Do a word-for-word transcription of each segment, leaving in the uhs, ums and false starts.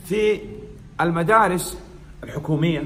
في المدارس الحكومية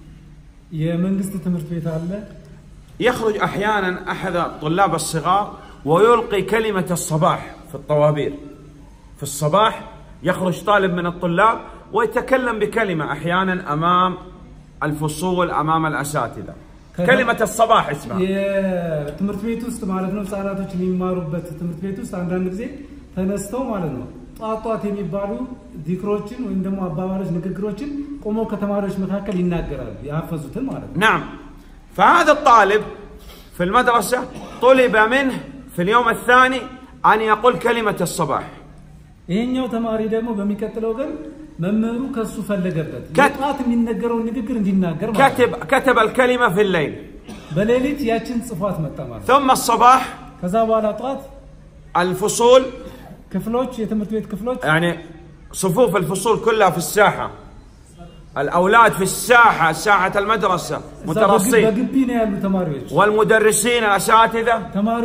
يخرج أحيانا أحد الطلاب الصغار ويلقي كلمة الصباح في الطوابير. في الصباح يخرج طالب من الطلاب ويتكلم بكلمة أحيانا أمام الفصول أمام الأساتذة. كلمة الصباح اسمها. يا تمرت بيت وسط مالتنا ساعاتوች የሚማሩበት ትምህርት ቤት ውስጥ አንዳንድ ጊዜ ተነስተው ማለት ነው ጧጧት የሚባሉ ዚክሮችን ወይም ደግሞ አባባሎች ንግግሮችን ቆመው ከተማሪዎች መካከል ይናገራሉ ያፈዙትን ማለት ነው። نعم. فهذا الطالب في المدرسة طلب منه في اليوم الثاني أن يقول كلمة الصباح. ይሄኛው ተማሪ ደግሞ በሚከተለው ግን መምህሩ ከሱ ፈለገበት ጧት የሚነገረው ንግግር እንዲናገር ማለት كتب كتب الكلمة في الليل. በሌሊት ያችን ጽፏት መጣ ማለት። ثم الصباح ከዛ በኋላ ጧት الفصول كفلوش يتمرت بيت كفلوش يعني صفوف الفصول كلها في الساحة. الأولاد في الساحة ساحة المدرسة مترصين والمدرسين الأساتذة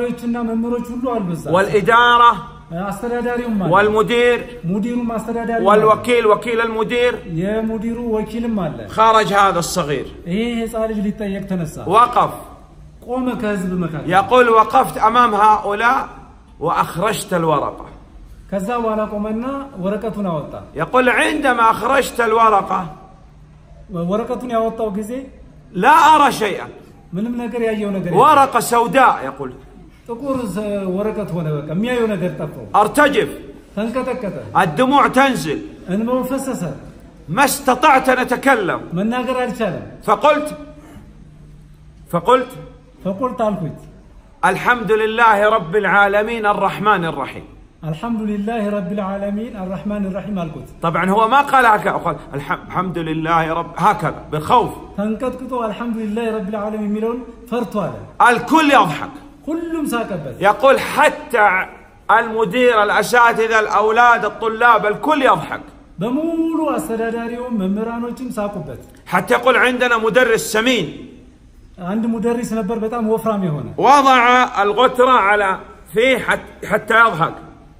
والإدارة والمدير والوكيل وكيل المدير. خرج هذا الصغير وقف يقول وقفت أمام هؤلاء وأخرجت الورقة. يقول عندما أخرجت الورقة لا أرى شيئا. ورقة سوداء يقول أرتجف الدموع تنزل ما استطعت أن أتكلم. فقلت فقلت فقلت الحمد لله رب العالمين الرحمن الرحيم. الحمد لله رب العالمين الرحمن الرحيم القط. طبعا هو ما قال هكذا قال الحمد لله رب هكذا بالخوف. تنكتكتو الحمد لله رب العالمين ميلون فرطوا الكل يضحك كلهم ساكبت. يقول حتى المدير الأساتذة الأولاد الطلاب الكل يضحك بمولو أستداريهم ممرانوچم ساكبت. حتى يقول عندنا مدرس سمين عند مدرس نبر بتام وفرام هنا وضع الغترة على فيه حتى يضحك.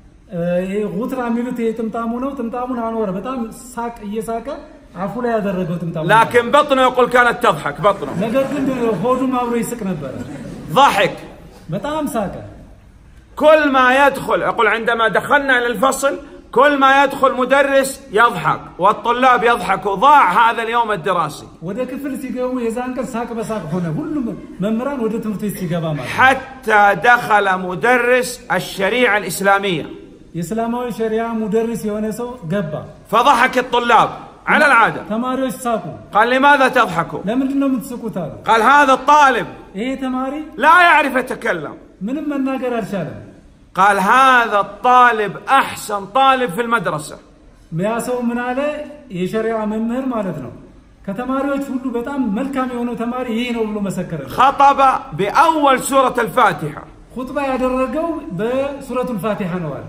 غترة عملت تمتامو نو تمتامو نانورة بتام ساك يساك عفوا لا يدرجوا تمتامو. لكن بطنه يقول كانت تضحك بطنه. لكن هودو ما وريسك نبر. ضحك. بتام ساك. كل ما يدخل يقول عندما دخلنا إلى الفصل كل ما يدخل مدرس يضحك والطلاب يضحكوا. ضاع هذا اليوم الدراسي. وده كفل سيجاوي يزانك ساك بساك هنا كل ممران وده تمتي سيجابا ما. حتى دخل مدرس الشريعة الإسلامية. إسلامي شريعة مدرس يونسو جبا. فضحك الطلاب على العادة. تماريش ساكو. قال لماذا تضحكوا؟ لم تنام تسكت هذا. قال هذا الطالب. إيه تماري؟ لا يعرف يتكلم. من من ناقر الشارع. قال هذا الطالب أحسن طالب في المدرسة. مياسو من عليه يشريعة ممهر مالتنا. كتماريش فلو بتام ملكام يونو تماري هين ولو مسكر. خطب بأول سورة الفاتحة. خطبة يدرجوا بسورة الفاتحة نوال.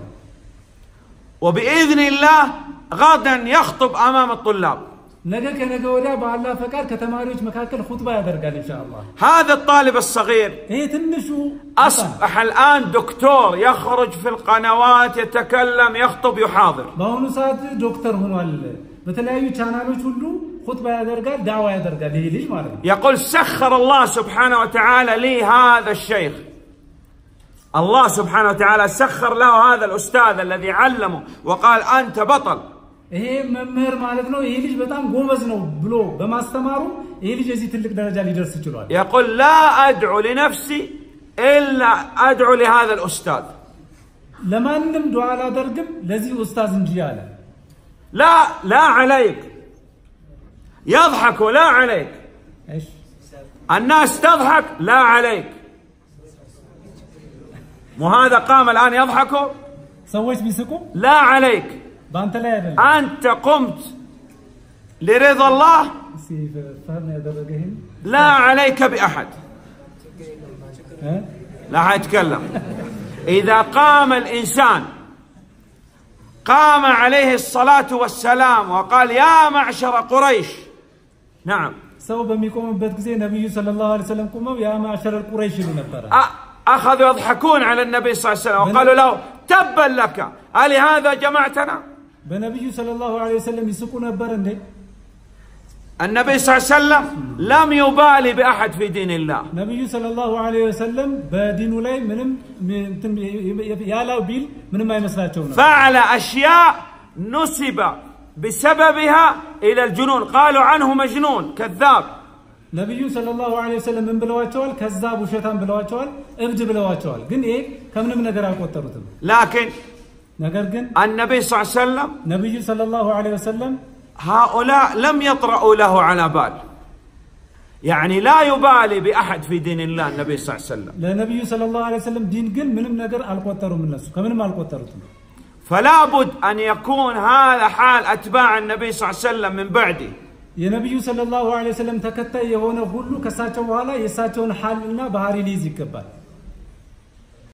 وبإذن الله غدا يخطب أمام الطلاب. نجا كنجا ولا بالله فكر كتماريش مكاكل خطبة يدرجال إن شاء الله. هذا الطالب الصغير هي تنشو أصبح الآن دكتور يخرج في القنوات يتكلم يخطب يحاضر. بهونو ساعة دكتور هو ولا بتلاقيه channel كله خطبة يدرجال دعوة يدرجال هي ليش ماله. يقول سخر الله سبحانه وتعالى لي هذا الشيخ. الله سبحانه وتعالى سخر له هذا الأستاذ الذي علمه وقال أنت بطل. إيه ممر مالتنا إيه ليش بتام قومزنا بلو بما استمروا إيه ليش يزيد لك درجة ليدرس جلوال. يقول لا أدعو لنفسي إلا أدعو لهذا الأستاذ. لما نم دعاء لا درجم لذي أستاذ نجياله. لا لا عليك. يضحك لا عليك. إيش؟ الناس تضحك لا عليك. مو هذا قام الآن يضحكوا؟ سويت بيسكو؟ لا عليك. بانت لا أنت قمت لرضا الله لا عليك بأحد. لا حيتكلم. إذا قام الإنسان قام عليه الصلاة والسلام وقال يا معشر قريش. نعم. سو بميكم بدكزي النبي صلى الله عليه وسلم كم يا معشر القريش نبرة. أخذوا يضحكون على النبي صلى الله عليه وسلم وقالوا له تبا لك ألهذا جمعتنا؟ በነብዩ ሰለላሁ ዐለይሂ ወሰለም ይስቁ ነበር እንዴ? النبي صلى الله عليه وسلم لم يبالي بأحد في دين الله. نبي صلى الله عليه وسلم بدينه لا منم يالا بيل منم ما يمسلاቸው ነው. فعل أشياء نسب بسببها إلى الجنون، قالوا عنه مجنون كذاب. ነብዩ ሰለላሁ ዐለይሂ ወሰለም ምን ብለዋቸዋል? ከዛብ ውሸታም ብለዋቸዋል፣ እብድ ብለዋቸዋል። ግን ይሄ ከምንም ነገር አልቆጠሩትም። لكن ነገር ግን النبي صلى الله عليه وسلم ነብዩ ሰለላሁ ዐለይሂ ወሰለም هؤلاء لم يطرأوا له على بال، يعني لا يبالي بأحد في دين الله النبي صلى الله عليه وسلم. ለነብዩ ሰለላሁ ዐለይሂ ወሰለም ዲን ግን ምንም ነገር አልቆጠሩም፣ እነሱ ከምንም አልቆጠሩትም። فلا بد أن يكون هذا حال أتباع النبي صلى الله عليه وسلم من بعده. የነብዩ ሰለላሁ ዐለይሂ ወሰለም ተከታይ የሆነ ሁሉ ከሳቸው በኋላ የሳቸውን ሐልና ባህሪ ሊይዝ ይገባል።